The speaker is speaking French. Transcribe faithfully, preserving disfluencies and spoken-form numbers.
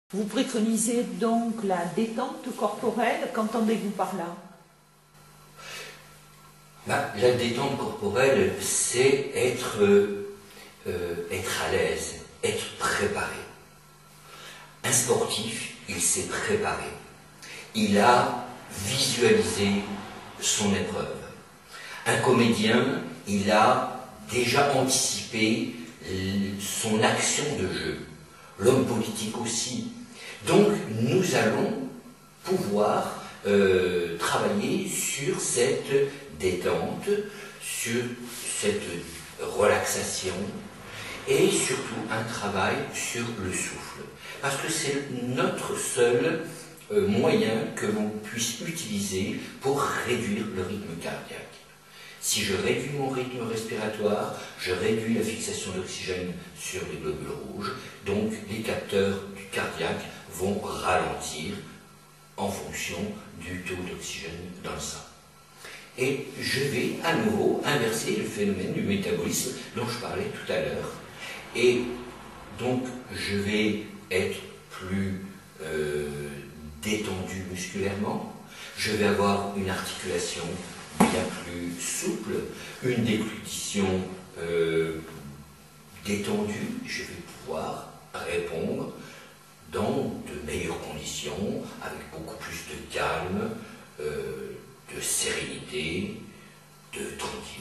Vous préconisez donc la détente corporelle, qu'entendez-vous par là? Bah, la détente corporelle, c'est être, euh, euh, être à l'aise, être préparé. Un sportif, il s'est préparé. Il a visualisé son épreuve. Un comédien, il a déjà anticipé son action de jeu. L'homme politique aussi. Donc, nous allons pouvoir euh, travailler sur cette détente, sur cette relaxation et surtout un travail sur le souffle. Parce que c'est notre seul euh, moyen que l'on puisse utiliser pour réduire le rythme cardiaque. Si je réduis mon rythme respiratoire, je réduis la fixation d'oxygène sur les globules rouges, donc les capteurs cardiaques vont ralentir en fonction du taux d'oxygène dans le sang. Et je vais à nouveau inverser le phénomène du métabolisme dont je parlais tout à l'heure. Et donc je vais être plus euh, détendu musculairement, je vais avoir une articulation bien plus souple, une déglutition euh, détendue, je vais pouvoir répondre dans de meilleures conditions, avec beaucoup plus de calme, euh, de sérénité, de tranquillité.